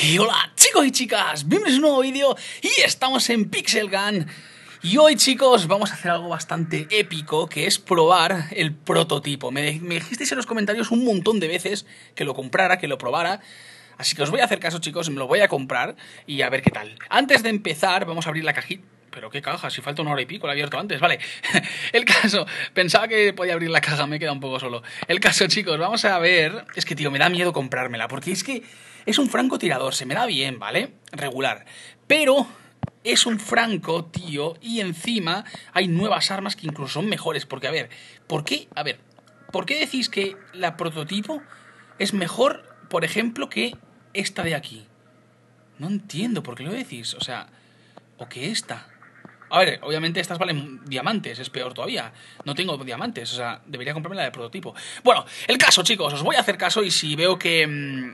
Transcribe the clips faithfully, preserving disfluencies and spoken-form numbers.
Y hola chicos y chicas, bienvenidos a un nuevo vídeo y estamos en Pixel Gun. Y hoy chicos vamos a hacer algo bastante épico, que es probar el prototipo. Me, me dijisteis en los comentarios un montón de veces que lo comprara, que lo probara. Así que os voy a hacer caso chicos, me lo voy a comprar y a ver qué tal. Antes de empezar vamos a abrir la cajita. Pero qué caja, si falta una hora y pico, la he abierto antes, vale. El caso, pensaba que podía abrir la caja, me he quedado un poco solo. El caso chicos, vamos a ver. Es que tío, me da miedo comprármela, porque es que es un francotirador, se me da bien, ¿vale? Regular. Pero es un franco, tío, y encima hay nuevas armas que incluso son mejores. Porque a ver, ¿por qué? A ver, ¿por qué decís que la prototipo es mejor, por ejemplo, que esta de aquí? No entiendo por qué lo decís, o sea, o que esta. A ver, obviamente estas valen diamantes, es peor todavía. No tengo diamantes, o sea, debería comprarme la de prototipo. Bueno, el caso, chicos, os voy a hacer caso y si veo que...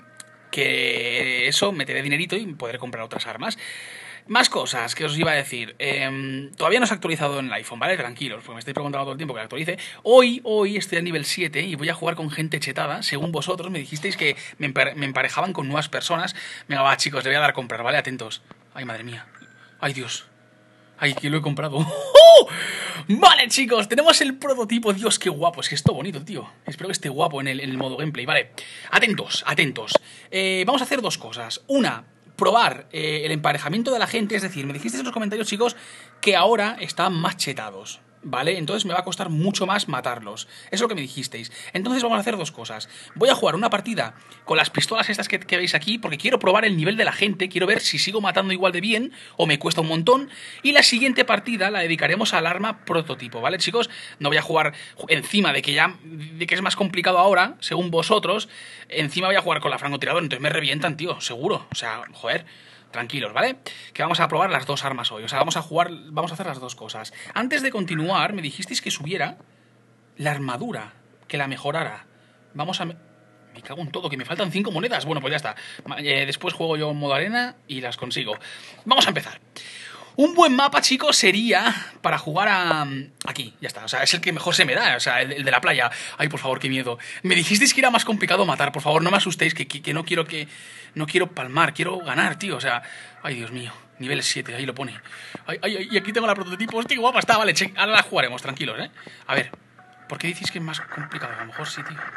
que eso, meteré dinerito y podré comprar otras armas. Más cosas que os iba a decir. Eh, todavía no se ha actualizado en el iPhone, ¿vale? Tranquilos, porque me estáis preguntando todo el tiempo que lo actualice. Hoy, hoy estoy a nivel siete y voy a jugar con gente chetada. Según vosotros, me dijisteis que me, empare me emparejaban con nuevas personas. Venga, va, chicos, le voy a dar a comprar, ¿vale? Atentos. Ay, madre mía. Ay, Dios. Ay, que lo he comprado. ¡Oh! Vale, chicos, tenemos el prototipo. Dios, qué guapo. Es que esto bonito, tío. Espero que esté guapo en el, en el modo gameplay. Vale, atentos, atentos. eh, Vamos a hacer dos cosas. Una, probar eh, el emparejamiento de la gente. Es decir, me dijisteis en los comentarios, chicos, que ahora están más chetados, ¿vale? Entonces me va a costar mucho más matarlos. Eso es lo que me dijisteis. Entonces vamos a hacer dos cosas. Voy a jugar una partida con las pistolas estas que, que veis aquí, porque quiero probar el nivel de la gente. Quiero ver si sigo matando igual de bien o me cuesta un montón. Y la siguiente partida la dedicaremos al arma prototipo, ¿vale, chicos? No voy a jugar encima de que ya de que es más complicado ahora, según vosotros. Encima voy a jugar con la francotirador, entonces me revientan, tío, seguro. O sea, joder. Tranquilos, ¿vale? Que vamos a probar las dos armas hoy. O sea, vamos a jugar, vamos a hacer las dos cosas. Antes de continuar, me dijisteis que subiera la armadura, que la mejorara. Vamos a... Me, me cago en todo, que me faltan cinco monedas. Bueno, pues ya está. Eh, después juego yo en modo arena y las consigo. Vamos a empezar. Un buen mapa, chicos, sería para jugar a... Aquí, ya está, o sea, es el que mejor se me da, o sea, el, el de la playa. Ay, por favor, qué miedo. Me dijisteis que era más complicado matar, por favor, no me asustéis, que, que, que no quiero que... No quiero palmar, quiero ganar, tío, o sea... Ay, Dios mío, nivel siete, ahí lo pone. Ay, ay, ay, y aquí tengo la prototipo, hostia, qué guapa está, vale, che, ahora la jugaremos, tranquilos, ¿eh? A ver, ¿por qué decís que es más complicado? A lo mejor sí, tío.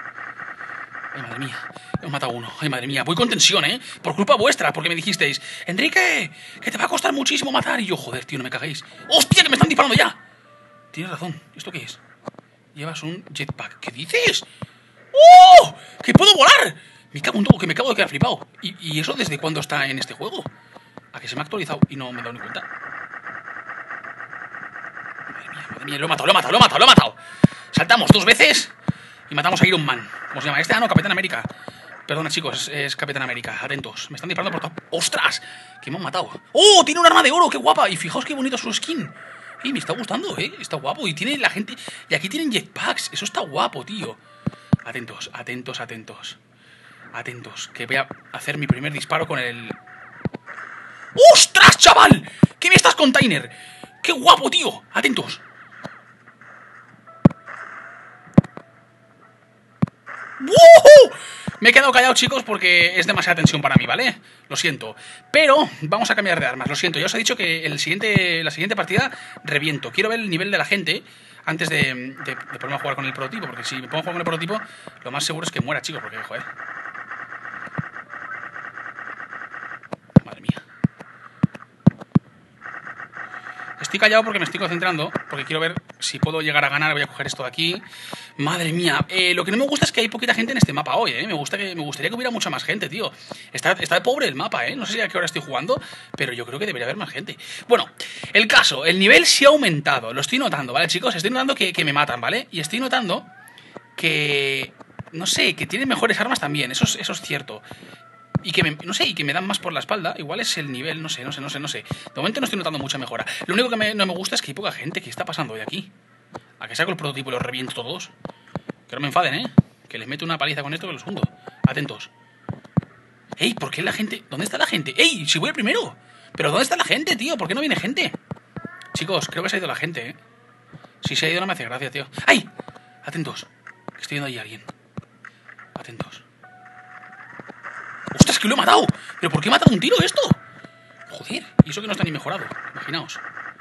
Ay, madre mía, he matado uno. Ay, madre mía, voy con tensión, ¿eh? Por culpa vuestra, porque me dijisteis, Enrique, que te va a costar muchísimo matar. Y yo, joder, tío, no me caguéis. ¡Hostia, que me están disparando ya! Tienes razón, ¿esto qué es? Llevas un jetpack. ¿Qué dices? ¡Oh! ¡Que puedo volar! Me cago en todo, que me acabo de quedar flipado. ¿Y, y eso desde cuándo está en este juego? ¿A que se me ha actualizado y no me he dado ni cuenta? Madre mía, madre mía, lo he matado, lo he matado, lo he matado, lo he matado. Saltamos dos veces y matamos a Iron Man. ¿Cómo se llama? Este, ah, no, Capitán América. Perdona, chicos, es, es Capitán América. Atentos. Me están disparando por todo. ¡Ostras! Que me han matado. ¡Oh! Tiene un arma de oro. ¡Qué guapa! Y fijaos qué bonito su skin. Y me está gustando, ¿eh? Está guapo. Y tiene la gente... Y aquí tienen jetpacks. Eso está guapo, tío. Atentos, atentos, atentos. Atentos. Que voy a hacer mi primer disparo con el... ¡Ostras, chaval! ¿Qué me estás, container? ¡Qué guapo, tío! Atentos. ¡Woohoo! Me he quedado callado, chicos, porque es demasiada tensión para mí, ¿vale? Lo siento. Pero vamos a cambiar de armas, lo siento. Ya os he dicho que el siguiente, la siguiente partida reviento. Quiero ver el nivel de la gente antes de, de, de ponerme a jugar con el prototipo, porque si me pongo a jugar con el prototipo, lo más seguro es que muera, chicos, porque, joder. Madre mía. Estoy callado porque me estoy concentrando, porque quiero ver si puedo llegar a ganar. Voy a coger esto de aquí. Madre mía, eh, lo que no me gusta es que hay poquita gente en este mapa hoy, ¿eh? Me, gusta que, me gustaría que hubiera mucha más gente, tío. Está, está pobre el mapa, ¿eh? No sé si a qué hora estoy jugando, pero yo creo que debería haber más gente. Bueno, el caso, el nivel sí ha aumentado. Lo estoy notando, ¿vale, chicos? Estoy notando que, que me matan, ¿vale? Y estoy notando que... No sé, que tienen mejores armas también, eso es, eso es cierto. Y que me, no sé, y que me dan más por la espalda. Igual es el nivel, no sé, no sé, no sé, no sé. De momento no estoy notando mucha mejora. Lo único que me, no me gusta es que hay poca gente. ¿Qué está pasando hoy aquí? ¿A que saco el prototipo y los reviento todos? Que no me enfaden, ¿eh? Que les meto una paliza con esto que los hundo. Atentos. ¡Ey! ¿Por qué la gente? ¿Dónde está la gente? ¡Ey! ¡Si voy el primero! ¿Pero dónde está la gente, tío? ¿Por qué no viene gente? Chicos, creo que se ha ido la gente, ¿eh? Si se ha ido no me hace gracia, tío. ¡Ay! Atentos. Que estoy viendo ahí a alguien. Atentos. ¡Ostras! que lo he matado. ¿Pero por qué he matado un tiro esto? Joder, y eso que no está ni mejorado. Imaginaos.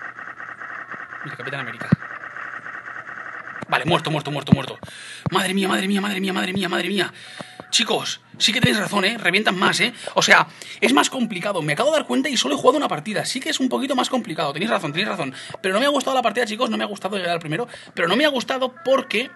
Mira, Capitán América. Vale, muerto, muerto, muerto, muerto. Madre mía, madre mía, madre mía, madre mía, madre mía. Chicos, sí que tenéis razón, ¿eh? Revientan más, ¿eh? O sea, es más complicado. Me acabo de dar cuenta y solo he jugado una partida. Sí que es un poquito más complicado. Tenéis razón, tenéis razón. Pero no me ha gustado la partida, chicos. No me ha gustado llegar al primero. Pero no me ha gustado porque...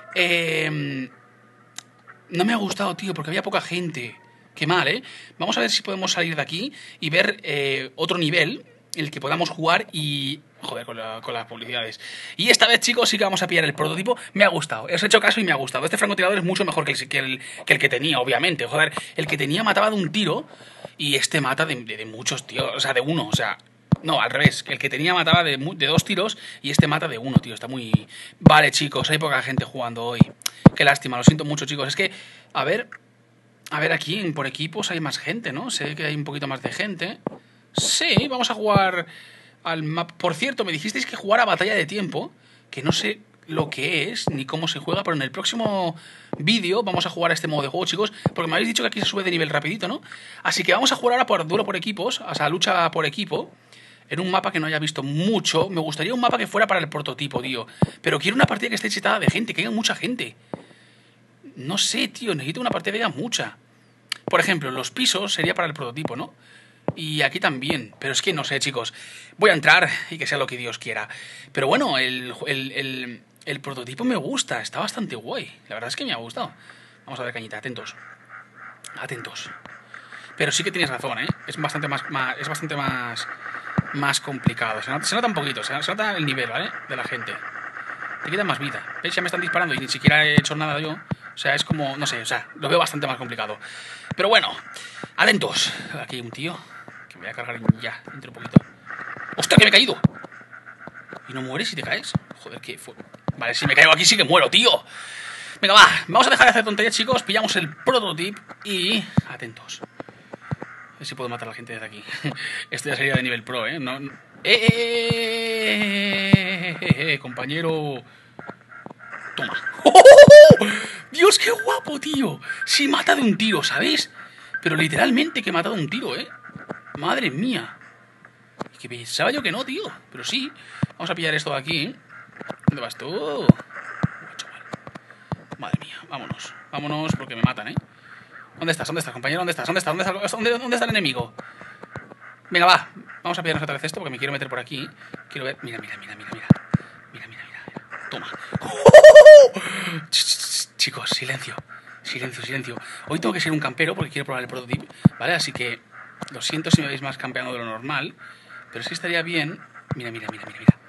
Eh... No me ha gustado, tío, porque había poca gente. Qué mal, ¿eh? Vamos a ver si podemos salir de aquí y ver eh, otro nivel en el que podamos jugar y... Joder, con, la, con las publicidades. Y esta vez, chicos, sí que vamos a pillar el prototipo. Me ha gustado. Os he hecho caso y me ha gustado. Este francotirador es mucho mejor que el que, el, que, el que tenía, obviamente. Joder, el que tenía mataba de un tiro y este mata de, de, de muchos, tío. O sea, de uno, o sea... No, al revés. El que tenía mataba de, de dos tiros y este mata de uno, tío. Está muy... Vale, chicos, hay poca gente jugando hoy. Qué lástima, lo siento mucho, chicos. Es que, a ver... A ver, aquí en por equipos hay más gente, ¿no? Sé que hay un poquito más de gente. Sí, vamos a jugar... Al map. Por cierto, me dijisteis que jugara Batalla de Tiempo, que no sé lo que es ni cómo se juega, pero en el próximo vídeo vamos a jugar a este modo de juego, chicos, porque me habéis dicho que aquí se sube de nivel rapidito, ¿no? Así que vamos a jugar ahora por duelo por equipos, o sea, lucha por equipo, en un mapa que no haya visto mucho. Me gustaría un mapa que fuera para el prototipo, tío, pero quiero una partida que esté chetada de gente, que haya mucha gente. No sé, tío, necesito una partida que haya mucha. Por ejemplo, los pisos sería para el prototipo, ¿no? Y aquí también, pero es que no sé, chicos. Voy a entrar y que sea lo que Dios quiera. Pero bueno, el, el, el, el prototipo me gusta, está bastante guay. La verdad es que me ha gustado. Vamos a ver, cañita, atentos. Atentos. Pero sí que tienes razón, ¿eh? Es bastante más, más, es bastante más, más complicado. Se nota, se nota un poquito, se nota el nivel, ¿vale? De la gente. Te queda más vida. ¿Veis? Ya me están disparando y ni siquiera he hecho nada yo. O sea, es como, no sé, o sea, lo veo bastante más complicado. Pero bueno, atentos. Aquí hay un tío. Me voy a cargar ya, dentro un poquito. ¡Ostras, que me he caído! ¿Y no mueres si te caes? Joder, que fue... Vale, si me caigo aquí sí que muero, tío. Venga, va, vamos a dejar de hacer tonterías, chicos. Pillamos el prototipo y... Atentos. A ver si puedo matar a la gente desde aquí. Esto ya sería de nivel pro, ¿eh? No, no... ¡Eh, eh, eh, eh, eh, compañero! Toma. ¡Oh! ¡Dios, qué guapo, tío! Sí, mata de un tiro, ¿sabéis? Pero literalmente que he matado de un tiro, ¿eh? Madre mía. Que pensaba yo que no, tío. Pero sí. Vamos a pillar esto de aquí, ¿eh? ¿Dónde vas tú? Oh, chaval. Madre mía. Vámonos. Vámonos porque me matan, ¿eh? ¿Dónde estás? ¿Dónde estás, compañero? ¿Dónde estás? ¿Dónde estás? ¿Dónde está, ¿Dónde, dónde está el enemigo? Venga, va. Vamos a pillarnos otra vez esto porque me quiero meter por aquí. Quiero ver... Mira, mira, mira, mira, mira. Mira, mira, mira. Toma. ¡Oh! Chicos, silencio. Silencio, silencio. Hoy tengo que ser un campero porque quiero probar el prototipo, ¿vale? Así que... Lo siento si me veis más campeando de lo normal, pero sí estaría bien... Mira, mira, mira, mira, mira.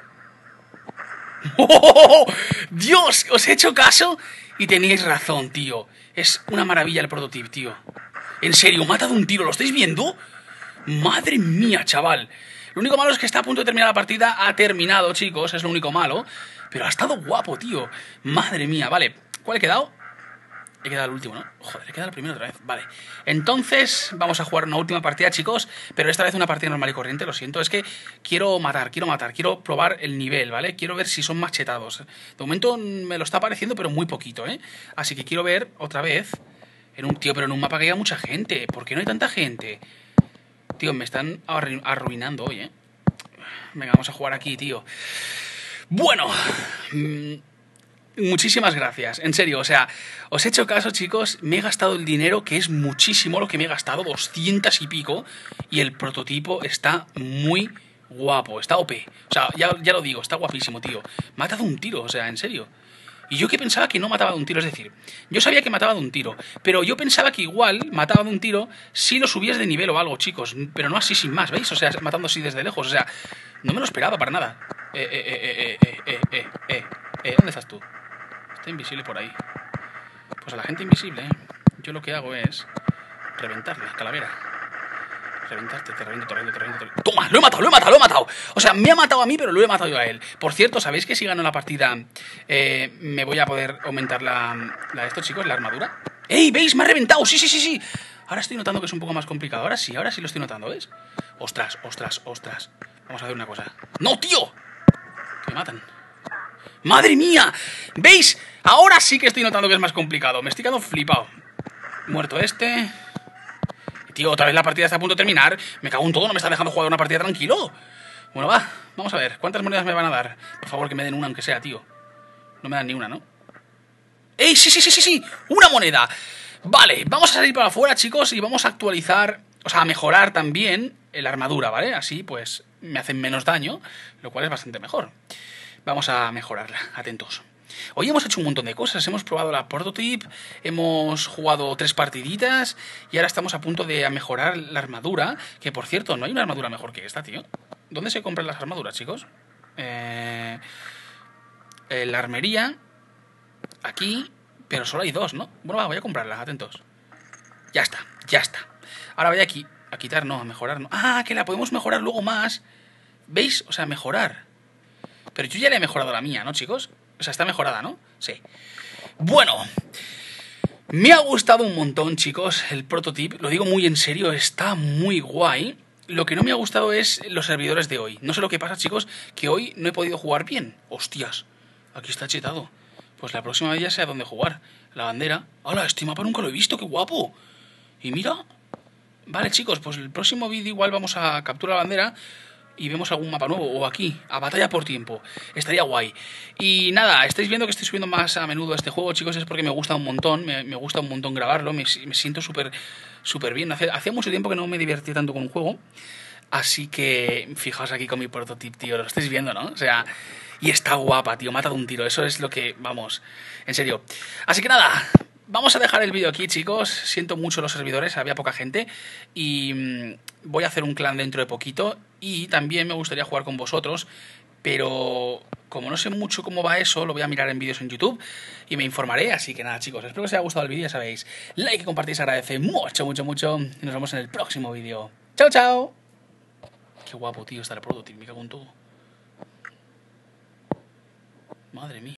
¡Oh! ¡Dios! Os he hecho caso y teníais razón, tío. Es una maravilla el prototipo, tío. En serio, mata de un tiro, ¿lo estáis viendo? Madre mía, chaval. Lo único malo es que está a punto de terminar la partida. Ha terminado, chicos, es lo único malo. Pero ha estado guapo, tío. Madre mía, vale. ¿Cuál he quedado? He quedado el último, ¿no? Joder, he quedado el primero otra vez. Vale. Entonces, vamos a jugar una última partida, chicos. Pero esta vez una partida normal y corriente, lo siento. Es que quiero matar, quiero matar. Quiero probar el nivel, ¿vale? Quiero ver si son más chetados. De momento me lo está pareciendo, pero muy poquito, ¿eh? Así que quiero ver otra vez... En un tío, pero en un mapa que haya mucha gente. ¿Por qué no hay tanta gente? Tío, me están arru arruinando hoy, ¿eh? Venga, vamos a jugar aquí, tío. Bueno... Mmm... Muchísimas gracias, en serio, o sea, os he hecho caso, chicos, me he gastado el dinero, que es muchísimo lo que me he gastado, doscientos y pico, y el prototipo está muy guapo, está O P, o sea, ya, ya lo digo, está guapísimo, tío, mata de un tiro, o sea, en serio, y yo que pensaba que no mataba de un tiro, es decir, yo sabía que mataba de un tiro, pero yo pensaba que igual mataba de un tiro si lo subías de nivel o algo, chicos, pero no así sin más, ¿veis? O sea, matando así desde lejos, o sea, no me lo esperaba para nada, eh, eh, eh, eh, eh, eh, eh, eh, ¿dónde estás tú? Está invisible por ahí. Pues a la gente invisible, yo lo que hago es reventarle, calavera. Reventarte, te reviento, te reviento, te reviento, te reviento. ¡Toma! ¡Lo he matado, lo he matado, lo he matado! O sea, me ha matado a mí, pero lo he matado yo a él. Por cierto, ¿sabéis que si gano la partida eh, me voy a poder aumentar la, la de estos chicos, la armadura? ¡Ey! ¿Veis? ¡Me ha reventado! ¡Sí, sí, sí, sí! Ahora estoy notando que es un poco más complicado. Ahora sí, ahora sí lo estoy notando, ¿ves? ¡Ostras, ostras, ostras! Vamos a ver una cosa. ¡No, tío! Que me matan. ¡Madre mía! ¿Veis? Ahora sí que estoy notando que es más complicado. Me estoy quedando flipado. Muerto este. tío, otra vez la partida está a punto de terminar. Me cago en todo, no me está dejando jugar una partida tranquilo. Bueno, va, vamos a ver. ¿Cuántas monedas me van a dar? Por favor, que me den una, aunque sea, tío. No me dan ni una, ¿no? ¡Ey, sí, sí, sí, sí, sí! ¡Una moneda! Vale, vamos a salir para afuera, chicos, y vamos a actualizar, o sea, a mejorar también la armadura, ¿vale? Así, pues, me hacen menos daño, lo cual es bastante mejor. Vamos a mejorarla, atentos. Hoy hemos hecho un montón de cosas, hemos probado la prototype, hemos jugado tres partiditas y ahora estamos a punto de mejorar la armadura, que por cierto, no hay una armadura mejor que esta, tío. ¿Dónde se compran las armaduras, chicos? Eh, eh, la armería, aquí, pero solo hay dos, ¿no? Bueno, va, voy a comprarlas, atentos. Ya está, ya está. Ahora voy aquí, a quitar, no, a mejorar, no. Ah, que la podemos mejorar luego más. ¿Veis? O sea, mejorar. Pero yo ya le he mejorado la mía, ¿no, chicos? O sea, está mejorada, ¿no? Sí. Bueno, me ha gustado un montón, chicos, el prototype. Lo digo muy en serio, está muy guay. Lo que no me ha gustado es los servidores de hoy. No sé lo que pasa, chicos, que hoy no he podido jugar bien. Hostias, aquí está chetado. Pues la próxima vez ya sé a dónde jugar. La bandera. ¡Hala! Este mapa nunca lo he visto, qué guapo. Y mira. Vale, chicos, pues el próximo vídeo igual vamos a capturar la bandera y vemos algún mapa nuevo, o aquí, a batalla por tiempo. Estaría guay. Y nada, estáis viendo que estoy subiendo más a menudo este juego, chicos, es porque me gusta un montón, me, me gusta un montón grabarlo, me, me siento súper súper bien. Hace, hacía mucho tiempo que no me divertía tanto con un juego, así que fijaos aquí con mi prototype, tío, lo estáis viendo, ¿no? O sea, y está guapa, tío, mata de un tiro, eso es lo que, vamos, en serio. Así que nada, vamos a dejar el vídeo aquí, chicos. Siento mucho los servidores, había poca gente. Y mmm, voy a hacer un clan dentro de poquito. Y también me gustaría jugar con vosotros. Pero como no sé mucho cómo va eso, lo voy a mirar en vídeos en YouTube y me informaré. Así que nada, chicos, espero que os haya gustado el vídeo, ya sabéis. Like y compartir se agradece mucho, mucho, mucho. Y nos vemos en el próximo vídeo. ¡Chao, chao! Qué guapo, tío, está el prototype, me cago en todo. Madre mía.